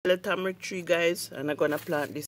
little turmeric tree, guys, and I'm gonna plant this